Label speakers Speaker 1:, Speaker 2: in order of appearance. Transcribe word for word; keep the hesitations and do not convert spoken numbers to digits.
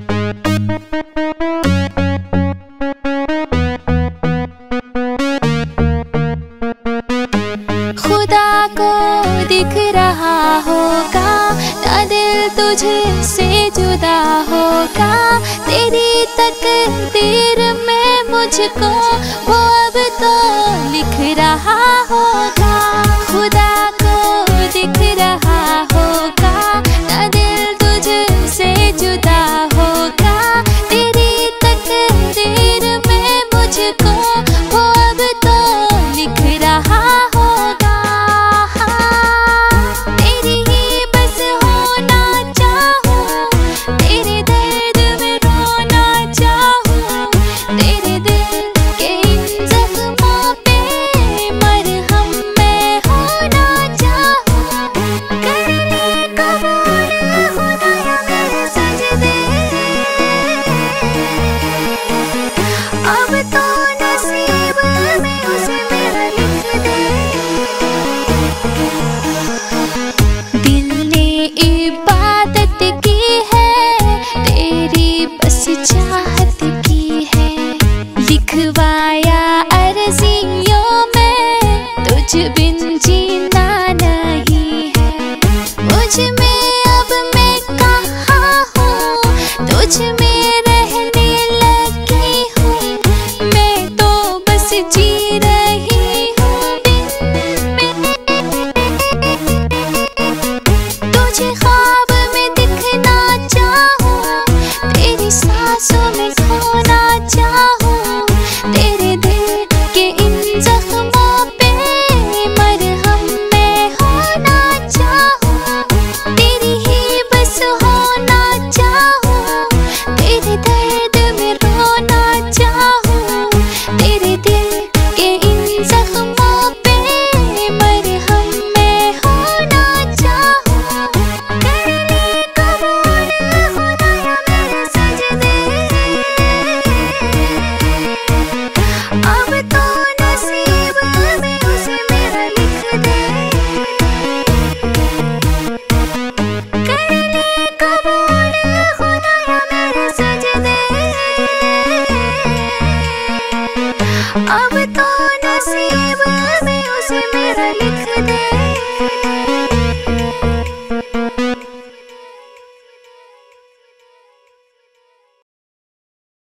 Speaker 1: खुदा को दिख रहा होगा ना दिल तुझे से जुदा होगा। तेरी तकदीर में मुझको वो अब तो लिख रहा होगा। खुदा को दिख रहा होगा ना दिल तुझे से जुदा होगा। तेरी तकदीर में मुझको वो अब तो लिख रहा होगा। तेरी ही बस होना चाहूं, तेरे दर्द में रोना चाहूं, तेरे दिल के इन जख्मों पे मरहम मैं होना चाहूं। कर ले कबूल खुदाया मेरे सजदे, अब तो नसीब में उसे मेरा लिख दे। दिल ने इबादत की है, तेरी बस चाहत की है। लिखवाया अर्जियों में तुझ बिन जीना नहीं है। मुझ में अब मैं कहाँ हूँ, तुझ में रहने लगी हूँ। मैं तो बस जी रही हूँ बिन में। तुझे ख्वाब में दिखना चाहूं, तेरी सांसों में खोना चाहूं। तेरे दिल के इन जख्मों पे मरहम मैं होना चाहूं। तेरी ही बस होना चाहूं, तेरे दर्द में रोना चाहूं। तेरे दिल के इन जख्मों पे मरहम मैं होना चाहूं। कर ले कबूल खुदाया मेरे सजदे, अब तो नसीब में उसे मेरा लिख दे। कर ले कबूल खुदाया मेरे सजदे, अब